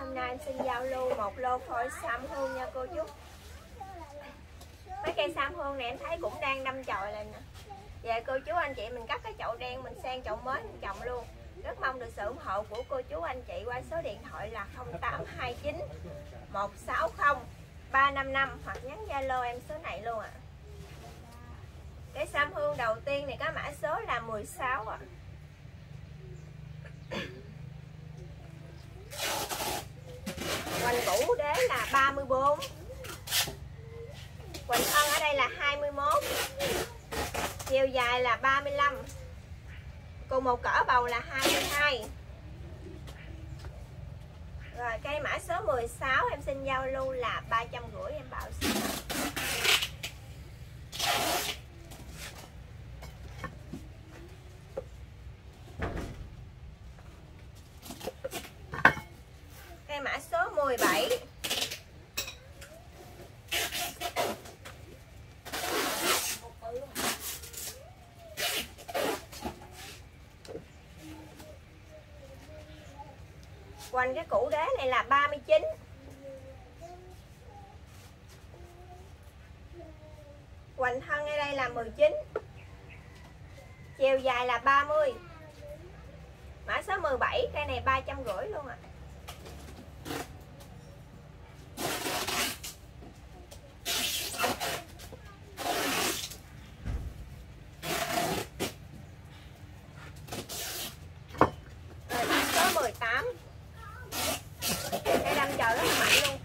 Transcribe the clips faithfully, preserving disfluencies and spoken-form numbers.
hôm nay em xin giao lưu một lô phôi sám hương nha cô chú. Mấy cây sám hương này em thấy cũng đang đâm chồi lên nè. Về cô chú anh chị mình cắt cái chậu đen mình sang chậu mới mình trồng luôn. Rất mong được sự ủng hộ của cô chú anh chị qua số điện thoại là không tám hai chín một sáu không ba năm năm hoặc nhắn Zalo em số này luôn ạ. À. Cái sám hương đầu tiên này có mã số là mười sáu ạ. À. Hoành củ đế là ba mươi bốn. Hoành thân ở đây là hai mươi mốt. Chiều dài là ba mươi lăm. Cùng một cỡ bầu là hai mươi hai. Rồi cây mã số mười sáu em xin giao lưu là ba trăm rưỡi em bảo ship. Cây mã số mười bảy. Hoành cái củ đế này là ba mươi chín. Hoành thân ở đây là mười chín. Chiều dài là ba mươi. Mã số mười bảy, cây này ba trăm rưỡi luôn ạ. À. Rồi mã số mười tám. Cây đâm chồi rất là mạnh luôn.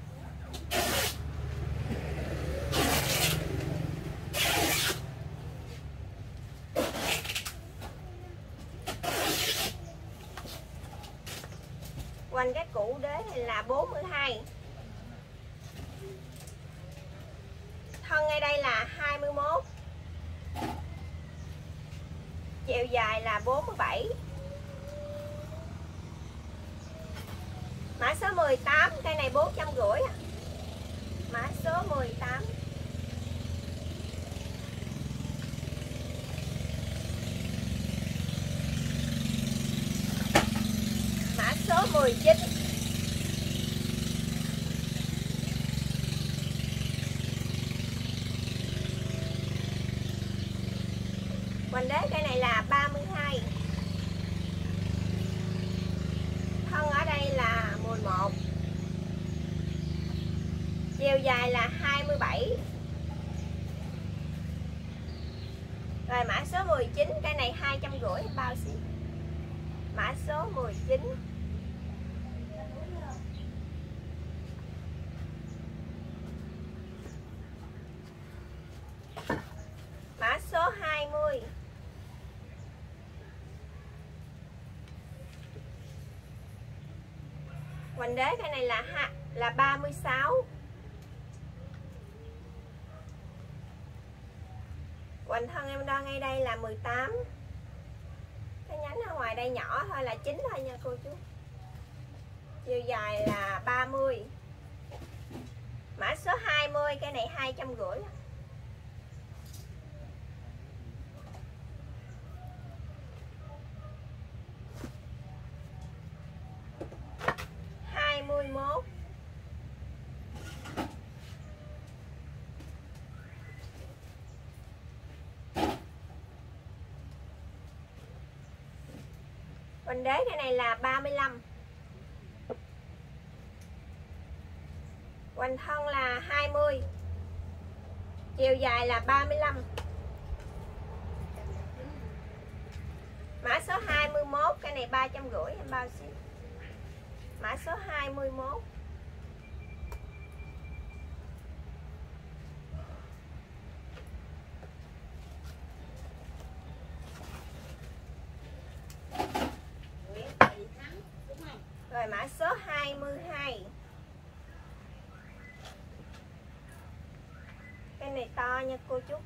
Quanh cái củ đế này là bốn mươi hai. Thân ngay đây là hai mươi mốt. Chiều dài là bốn mươi bảy. Mã số mười tám, cây này bốn trăm rưỡi. Mã số mười tám. Mã số mười chín. Hoành đế cây này là ba mươi hai. Thân ở đây là mười một. Chiều dài là hai mươi bảy. Rồi mã số mười chín, cây này hai trăm rưỡi bao ship. Mã số mười chín. Mã số hai mươi. Hoành đế cái này là là ba mươi sáu. Hoành thân em đo ngay đây là mười tám. Cái nhánh ở ngoài đây nhỏ thôi là chín thôi nha cô chú. Chiều dài là ba mươi. Mã số hai mươi, cái này hai trăm rưỡi. hai mươi mốt. Hoành đế cái này là ba mươi lăm. Hoành thân là hai mươi. Chiều dài là ba mươi lăm. Mã số hai mươi mốt, cái này ba trăm rưỡi em bao ship. Mã số hai mươi mốt. Rồi mã số hai mươi hai. Cái này to nha cô chú.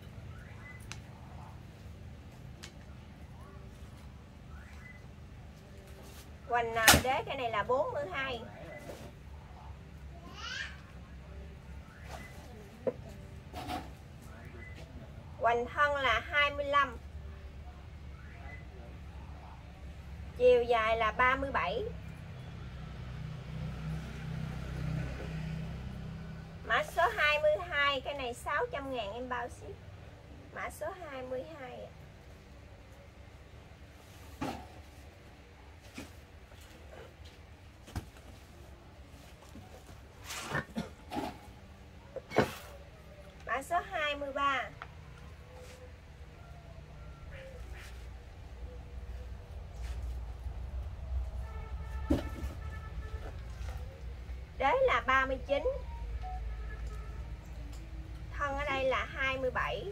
Hoành đế cái này là bốn mươi hai. Hoành thân là hai mươi lăm. Chiều dài là ba mươi bảy. Mã số hai mươi hai, cái này sáu trăm ngàn em bao ship. Mã số hai mươi hai ạ. Mã số hai mươi ba. Đế là ba mươi chín. Thân ở đây là hai mươi bảy.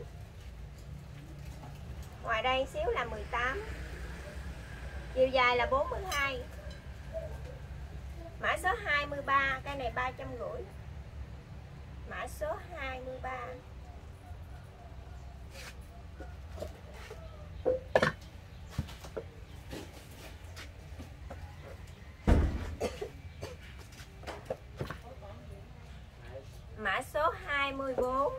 Ngoài đây xíu là mười tám. Chiều dài là bốn mươi hai. Mã số hai mươi ba, cái này ba trăm rưỡi. Mã số hai mươi ba. Mã số hai mươi bốn.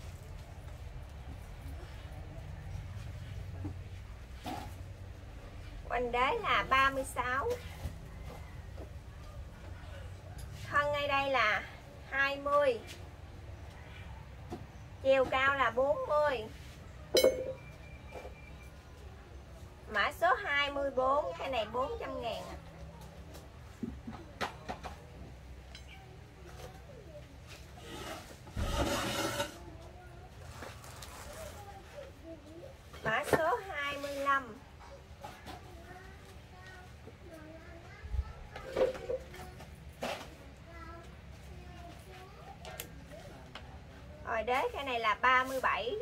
Quanh đế là ba mươi sáu. Thân ngay đây là hai mươi. Chiều cao là bốn mươi. Mã số hai mươi bốn, cái này bốn trăm ngàn. Mã số hai mươi lăm. Rồi đế cái này là ba mươi bảy.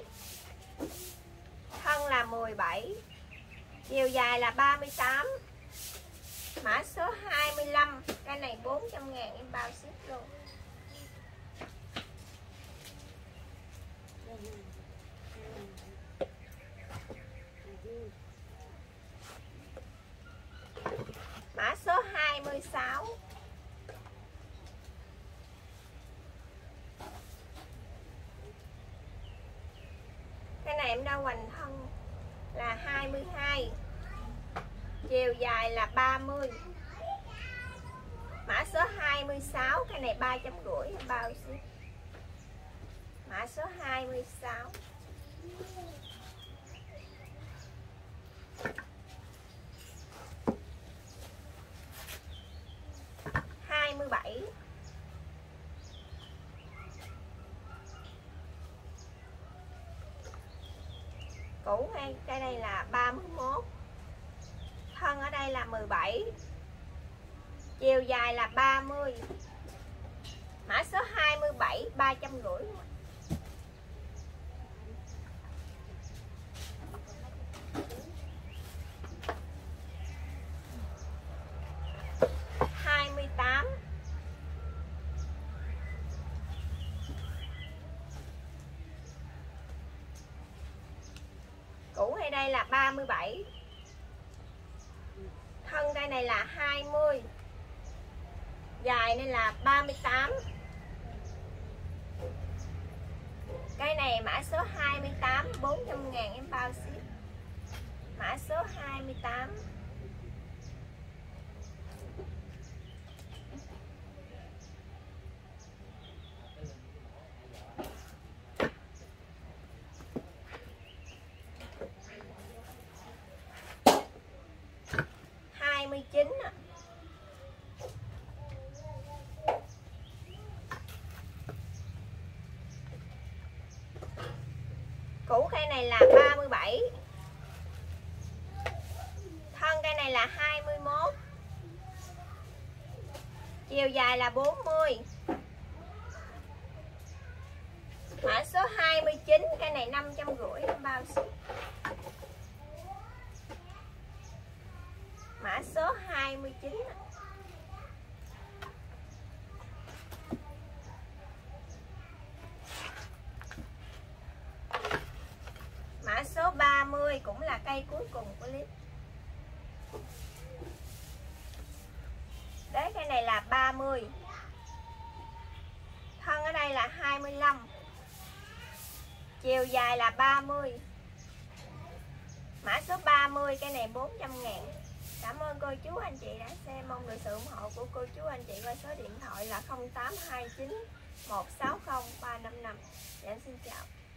Thân là mười bảy. Chiều dài là ba mươi tám. Mã số hai mươi lăm, cái này bốn trăm ngàn em bao ship luôn. Mã số hai mươi sáu. Cái này em đo hoành thân là hai mươi hai. Chiều dài là ba mươi. Mã số hai mươi sáu, cái này ba trăm rưỡi em bao ship. Mã số hai mươi sáu. hai mươi bảy. Cũ hay cái đây là ba mươi mốt. Thân ở đây là mười bảy. Chiều dài là ba mươi. Mã số hai mươi bảy, ba trăm rưỡi. hai mươi tám. Cũ hay đây là ba mươi bảy. Thân đây này là hai mươi. Dài nên là ba mươi tám. Cái này mã số hai mươi tám, bốn trăm ngàn em bao ship. Mã số hai mươi tám. hai mươi chín. Cũ cây này là ba mươi bảy. Thân cây này là hai mươi mốt. Chiều dài là bốn mươi. Mã số hai mươi chín, cây này năm trăm rưỡi em bao ship. Mã số hai mươi chín. Mã số ba mươi cũng là cây cuối cùng của clip. Đấy, cây này là ba mươi. Thân ở đây là hai mươi lăm. Chiều dài là ba mươi. Mã số ba mươi, cây này bốn trăm ngàn. Cảm ơn cô chú anh chị đã xem. Mong được sự ủng hộ của cô chú anh chị qua số điện thoại là không tám hai chín một sáu không ba năm năm. Dạ em xin chào.